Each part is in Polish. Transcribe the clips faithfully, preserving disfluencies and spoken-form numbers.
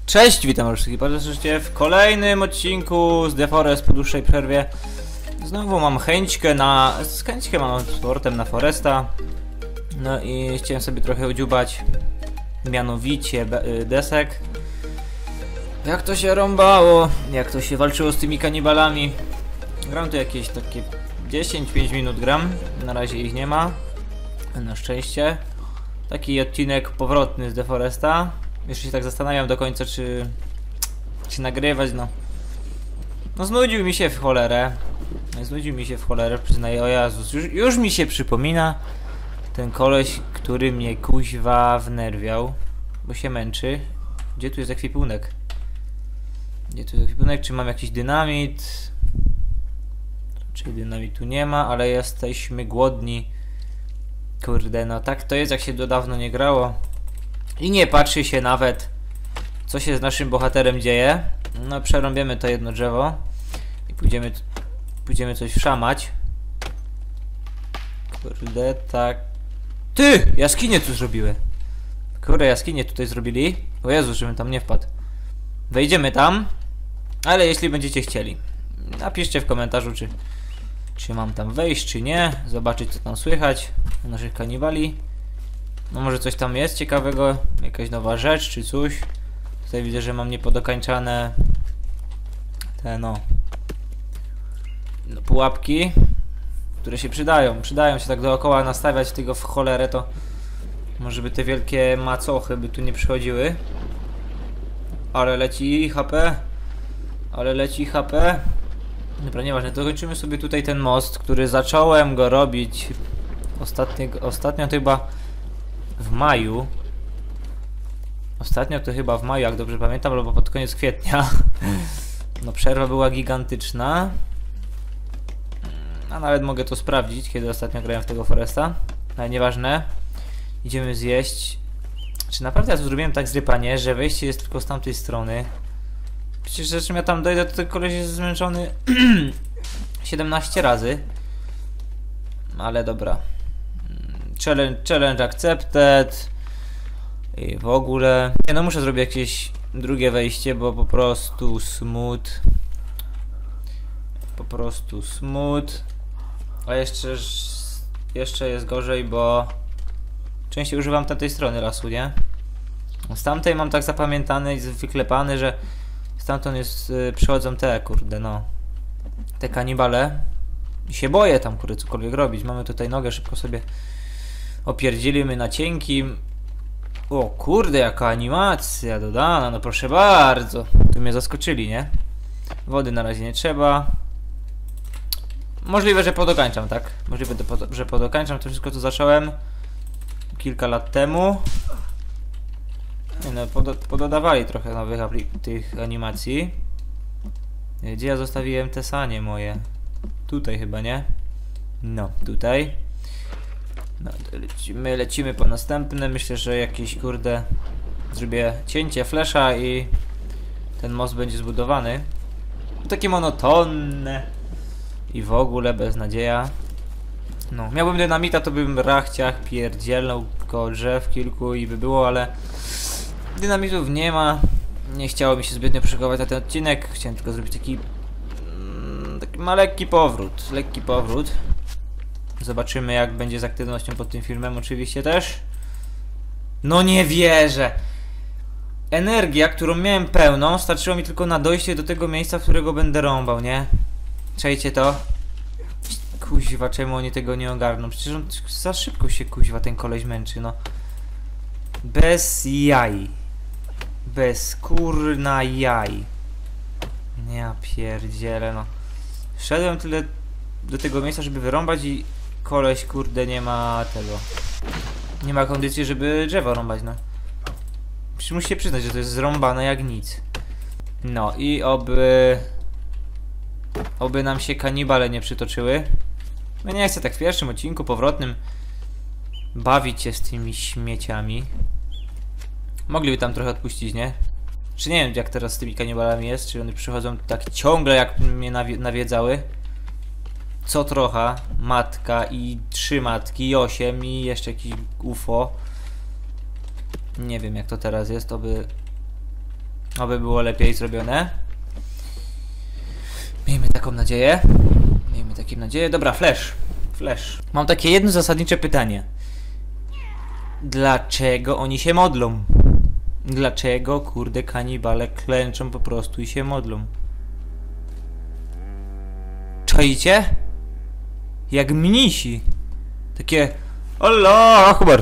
Cześć, witam wszystkich bardzo serdecznie w kolejnym odcinku z The Forest po dłuższej przerwie. Znowu mam chęćkę na... z chęćkę mam sportem na Foresta. No i chciałem sobie trochę udziubać, mianowicie desek. Jak to się rąbało, jak to się walczyło z tymi kanibalami. Gram tu jakieś takie dziesięć pięć minut gram, na razie ich nie ma, na szczęście. Taki odcinek powrotny z The Foresta. Jeszcze się tak zastanawiam do końca, czy, czy nagrywać, no. No znudził mi się w cholerę. Znudził mi się w cholerę, przyznaję, o Jezus, już, już mi się przypomina ten koleś, który mnie kuźwa wnerwiał, bo się męczy. Gdzie tu jest ekwipunek? Gdzie tu jest ekwipunek? Czy mam jakiś dynamit? Raczej dynamitu nie ma, ale jesteśmy głodni. Kurde, no tak to jest, jak się do dawno nie grało i nie patrzy się nawet, co się z naszym bohaterem dzieje. No przerąbiemy to jedno drzewo i pójdziemy, pójdziemy coś wszamać. Kurde, tak. Ty! Jaskinie tu zrobiły. Kurde, jaskinie tutaj zrobili. O Jezu, żebym tam nie wpadł. Wejdziemy tam, ale jeśli będziecie chcieli, napiszcie w komentarzu, czy Czy mam tam wejść, czy nie. Zobaczyć, co tam słychać u naszych kanibali. No może coś tam jest ciekawego. Jakaś nowa rzecz, czy coś. Tutaj widzę, że mam niepodokańczane te no, no pułapki, które się przydają. Przydają się tak dookoła nastawiać tego w cholerę, to może by te wielkie macochy by tu nie przychodziły. Ale leci H P. Ale leci H P. Dobra, nieważne, to kończymy sobie tutaj ten most, który zacząłem go robić ostatnio, ostatnio to chyba w maju. Ostatnio to chyba w maju, jak dobrze pamiętam, albo pod koniec kwietnia. No przerwa była gigantyczna. A nawet mogę to sprawdzić, kiedy ostatnio grałem w tego Foresta. Ale nieważne. Idziemy zjeść. Czy naprawdę ja to zrobiłem tak zrypanie, że wejście jest tylko z tamtej strony? Przecież zresztą ja tam dojdę, to ten koleś jest zmęczony siedemnaście razy. Ale dobra. Challenge, challenge accepted. I w ogóle... Nie no, muszę zrobić jakieś drugie wejście, bo po prostu smut. Po prostu smut. A jeszcze... Jeszcze jest gorzej, bo... częściej używam tamtej strony lasu, nie? Z tamtej mam tak zapamiętany i wyklepany, że... Stamtąd jest, y, przychodzą te, kurde, no, te kanibale. I się boję tam, kurde, cokolwiek robić. Mamy tutaj nogę, szybko sobie opierdzilimy na cienkim. O kurde, jaka animacja dodana, no proszę bardzo. Tu mnie zaskoczyli, nie? Wody na razie nie trzeba. Możliwe, że podokańczam, tak? Możliwe, że podokańczam. To wszystko, co zacząłem kilka lat temu. Nie no, pod, pododawali trochę nowych tych animacji. Gdzie ja zostawiłem te sanie moje? Tutaj chyba, nie? No, tutaj. No, lecimy, lecimy po następne. Myślę, że jakieś, kurde, zrobię cięcie flesza i ten most będzie zbudowany. Takie monotonne i w ogóle beznadzieja. No, miałbym dynamita, to bym rachciach pierdzielnął koło drzew kilku i by było, ale dynamitów nie ma. Nie chciało mi się zbytnio przyszykować na ten odcinek. Chciałem tylko zrobić taki mm, taki ma lekki powrót. Lekki powrót. Zobaczymy, jak będzie z aktywnością pod tym filmem, oczywiście też. No nie wierzę. Energia, którą miałem pełną, starczyło mi tylko na dojście do tego miejsca, w którego będę rąbał, nie? Czajcie to? Kuźwa, czemu oni tego nie ogarną? Przecież on za szybko się, kuźwa, ten koleś męczy, no. Bez jaj. Bez kurna jaj. Ja pierdzielę, no. Wszedłem tyle do tego miejsca, żeby wyrąbać i koleś, kurde, nie ma tego. Nie ma kondycji, żeby drzewo rąbać, no. Przecież musi się przyznać, że to jest zrąbane jak nic. No i oby... Oby nam się kanibale nie przytoczyły. No nie chcę tak w pierwszym odcinku powrotnym bawić się z tymi śmieciami. Mogliby tam trochę odpuścić, nie? Czy nie wiem, jak teraz z tymi kanibalami jest? Czy one przychodzą tak ciągle, jak mnie nawi nawiedzały? Co trochę. Matka i trzy matki i osiem i jeszcze jakiś U F O. Nie wiem, jak to teraz jest, oby Oby było lepiej zrobione. Miejmy taką nadzieję. Miejmy taką nadzieję. Dobra, flash. Flash. Mam takie jedno zasadnicze pytanie. Dlaczego oni się modlą? Dlaczego, kurde, kanibale klęczą po prostu i się modlą? Czajcie? Jak mnisi. Takie... Allah Akbar.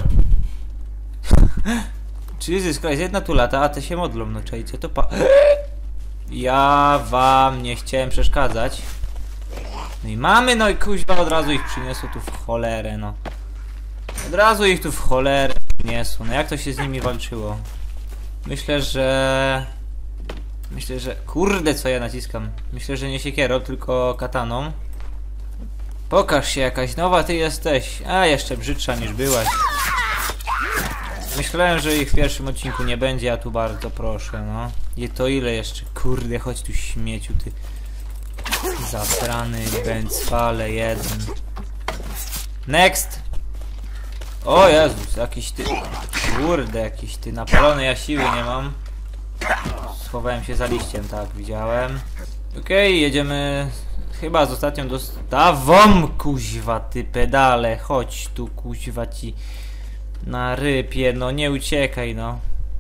Jesus Christ, jedna tu lata, a te się modlą. No czajcie, to pa... Ja wam nie chciałem przeszkadzać. No i mamy, no i kuźwa od razu ich przyniosło tu w cholerę, no. Od razu ich tu w cholerę przyniosło. No jak to się z nimi walczyło? Myślę, że... Myślę, że... Kurde, co ja naciskam. Myślę, że nie siekierą, tylko kataną. Pokaż się, jakaś nowa ty jesteś. A, jeszcze brzydsza niż byłaś. Myślałem, że ich w pierwszym odcinku nie będzie, a tu bardzo proszę, no. I to ile jeszcze? Kurde, chodź tu śmieciu, ty. Zabrany bęcwale jeden. Next! O Jezus, jakiś ty... Kurde, jakiś ty napalony, ja siły nie mam. Schowałem się za liściem, tak, widziałem. Okej, okay, jedziemy... Chyba z ostatnią dostawą, kuźwa, ty pedale, chodź tu, kuźwa, ci na rypie, no nie uciekaj, no.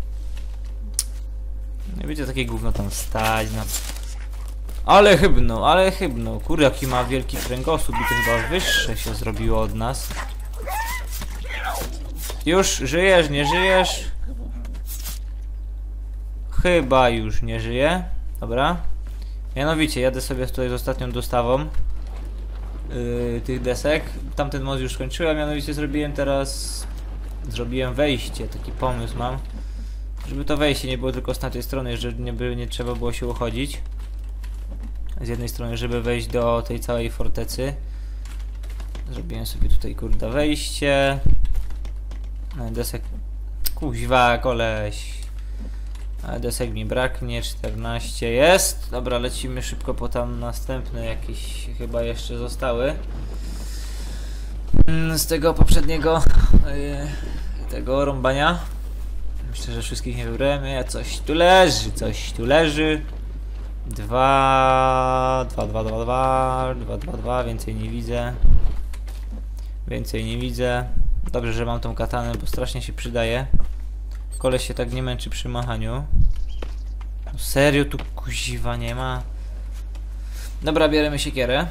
Nie będzie takie gówno tam stać, no. Ale chybno, ale chybno, kurde, jaki ma wielki kręgosłup i to chyba wyższe się zrobiło od nas. Już żyjesz, nie żyjesz? Chyba już nie żyje, dobra. Mianowicie, jadę sobie tutaj z ostatnią dostawą yy, tych desek. Tamten most już skończyłem, mianowicie zrobiłem teraz... Zrobiłem wejście, taki pomysł mam. Żeby to wejście nie było tylko z tamtej strony, że nie, by, nie trzeba było się uchodzić. Z jednej strony, żeby wejść do tej całej fortecy. Zrobiłem sobie tutaj, kurde, wejście. No, desek... Kuźwa, koleś. A desek mi braknie, czternaście jest. Dobra, lecimy szybko po tam następne jakieś chyba jeszcze zostały. Z tego poprzedniego yy, tego rąbania. Myślę, że wszystkich nie wybremy. Coś tu leży, coś tu leży. Dwa, dwa, dwa, dwa, dwa, dwa, dwa, dwa, więcej nie widzę. Więcej nie widzę. Dobrze, że mam tą katanę, bo strasznie się przydaje. Koleś się tak nie męczy przy machaniu. No serio, tu kuziwa nie ma. Dobra, bierzemy siekierę.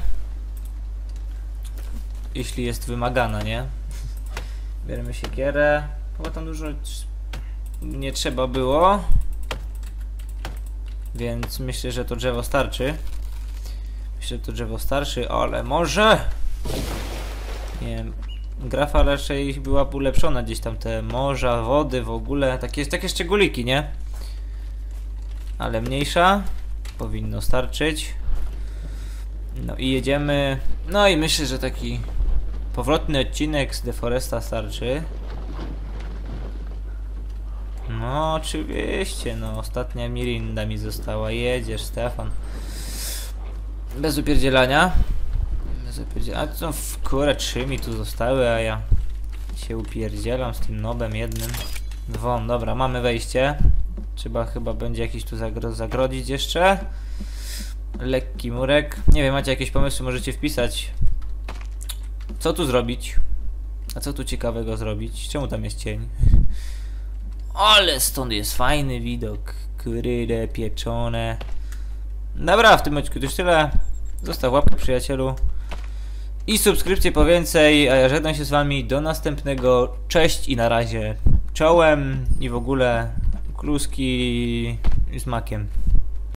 Jeśli jest wymagana, nie? Bierzemy siekierę. Chyba tam dużo nie trzeba było. Więc myślę, że to drzewo starczy. Myślę, że to drzewo starczy, ale może... Nie wiem. Grafa raczej była ulepszona, gdzieś tam te morza, wody w ogóle, takie, takie szczególiki, nie? Ale mniejsza, powinno starczyć. No i jedziemy, no i myślę, że taki powrotny odcinek z Deforesta starczy. No oczywiście, no ostatnia Mirinda mi została, jedziesz Stefan. Bez upierdzielania. A to w kurę trzy mi tu zostały, a ja się upierdzielam z tym nobem jednym. Dwom, dobra, mamy wejście. Trzeba chyba będzie jakiś tu zagro zagrodzić jeszcze. Lekki murek. Nie wiem, macie jakieś pomysły, możecie wpisać. Co tu zrobić? A co tu ciekawego zrobić? Czemu tam jest cień? Ale stąd jest fajny widok. Kurde, pieczone. Dobra, w tym odcinku to już tyle. Zostaw łapkę, przyjacielu. I subskrypcję po więcej, a ja żegnam się z wami do następnego. Cześć i na razie. Czołem i w ogóle kluski z makiem.